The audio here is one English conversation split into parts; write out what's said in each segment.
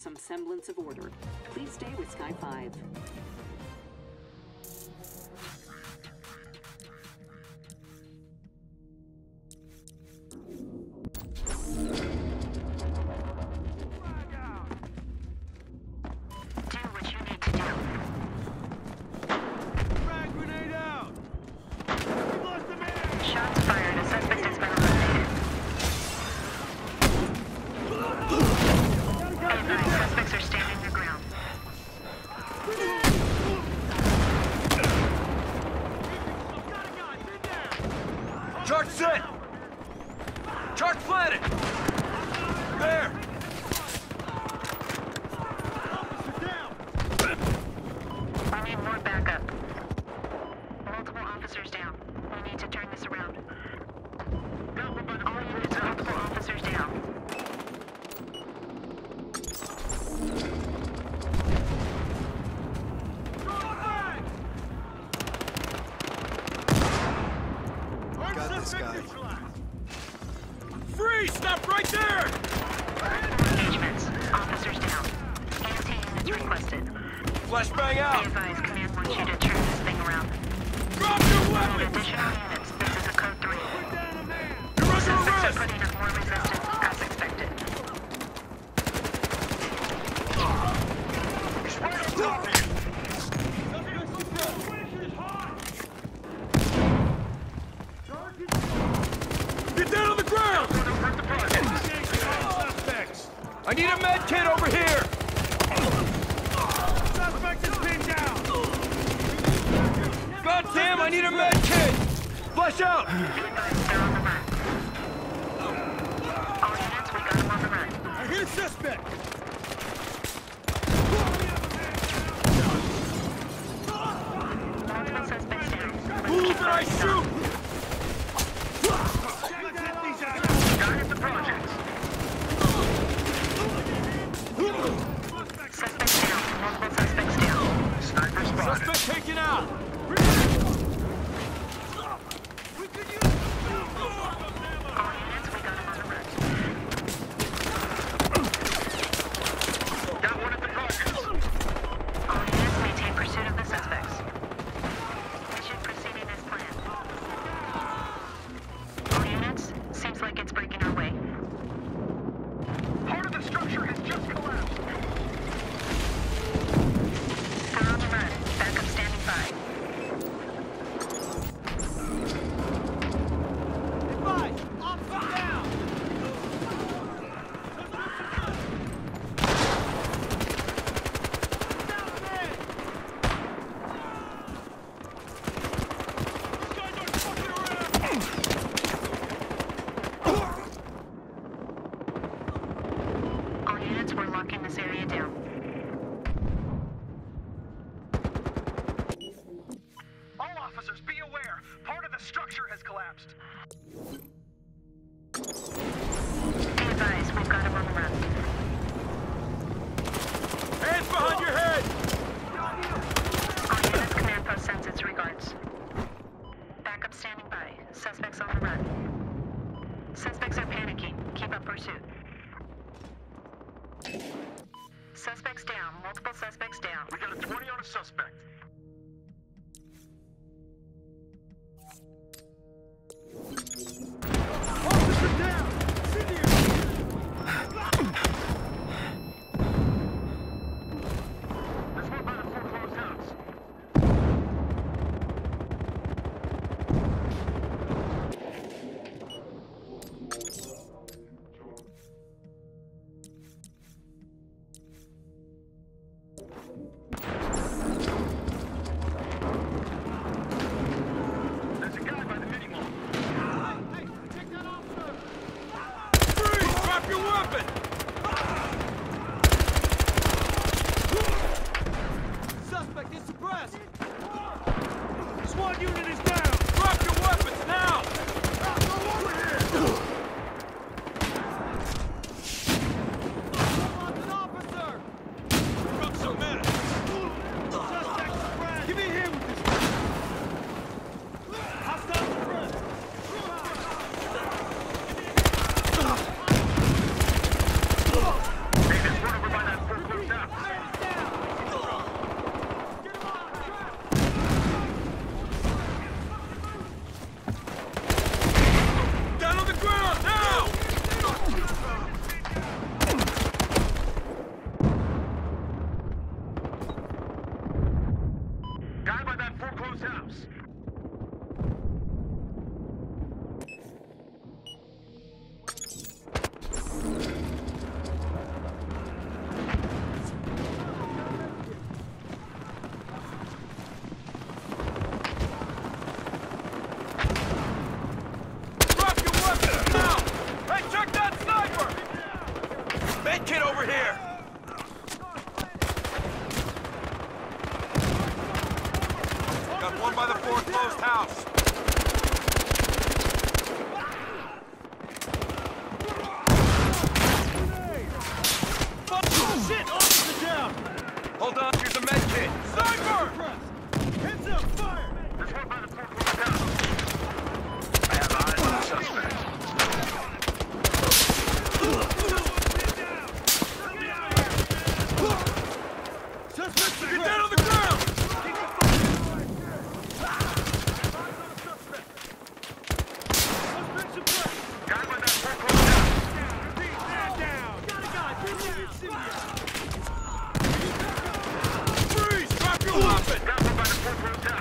some semblance of order. Please stay with Sky 5. Charge set! Charge planted! There! I need more backup. Multiple officers down. We need to turn this around. All units, multiple officers down. Got this guy. Freeze! Stop right there! Engagements. Officers down. Anti-units requested. Flashbang out! Be advised, Command wants you to turn this thing around. Drop your Need weapons! additional units. This is a code 3. You're under Suspects are arrest! putting up more resistance, as expected. He's right on top of you! Get down on the ground! I need a med kit over here! Suspect is pinned down! God damn, I need a med kit! Flush out! Be advised, they're on the run. All units, we got them on the run. I hear suspect! Multiple suspects down. Let's Move keep and I focused shoot! on. Target the projects! Suspects down. Multiple suspects down. Sniper spotted. Suspect taken out! All units, we got them on the run. Got one at the projects! All units, maintain pursuit of the suspects. Mission proceeding as planned. All units, seems like it's breaking our way. Part of the structure has just collapsed! They're on the run. Backup standing by. All units, we're locking this area down. All officers, be aware! Part of the structure has collapsed! Be advised, we've got him on the run. Hands behind your head! All units, command post sends its regards. Backup standing by. Suspects on the run. Suspects are panicking. Keep up pursuit. Suspects down. Multiple suspects down. We got a 20 on a suspect. Officer down! There's one by the foreclosed house. There's a guy by the mini mall. Hey, take that officer! Freeze! Drop your weapon! Suspect is suppressed! SWAT unit is down! Drop your weapons now! Go over here! An officer! Drop some men! enclosed house. Shit! Officer down! Hold on, here's a med kit. Sniper! Heads up, fire! There's one by the fourth down. I have eyes on the suspect. Get down on the ground! Guy by that fourth down. Man down! Got a guy! Freeze! Drop your weapon! Got one by the fourth down.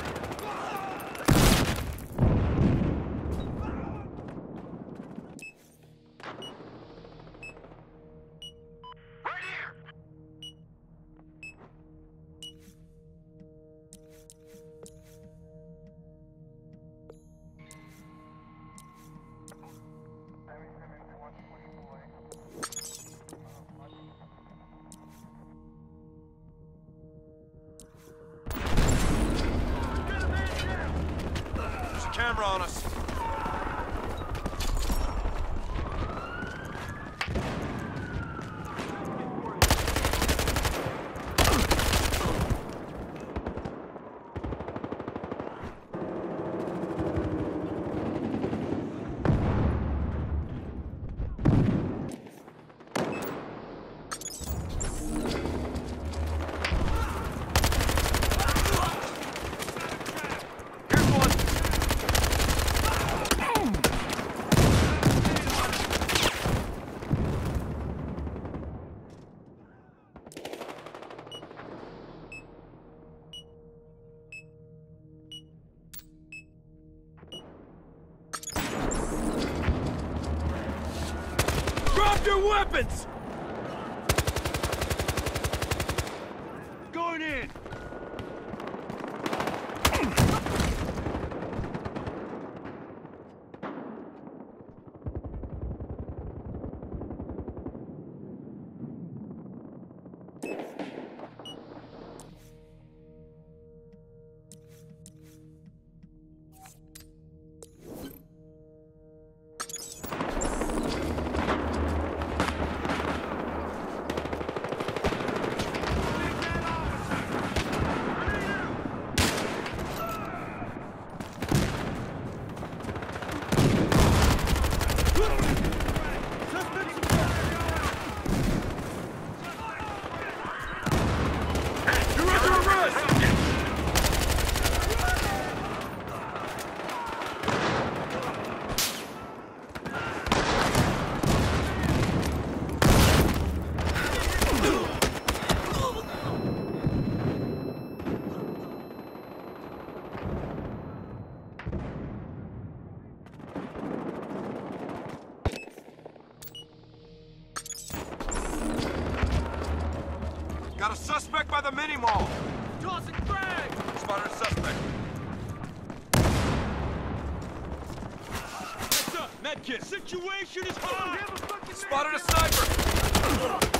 Right here! There's a camera on us. Here's one. Drop your weapons! Going in! You're under arrest! Got a suspect by the mini-mall. Tossing frag! Spotted a suspect. Heads up, medkit. Situation is hot. Spotted a sniper.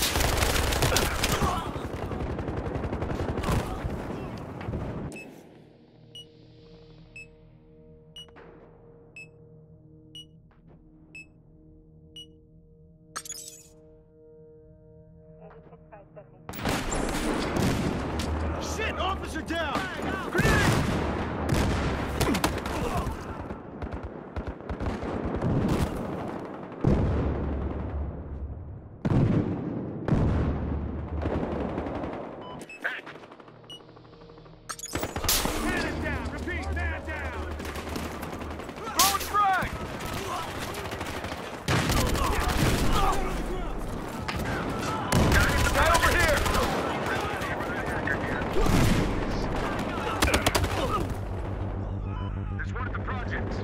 Shit! Officer down! Grenade! Man it down! Repeat, man down! Throwing frag! Guy over here! There's one at the projects.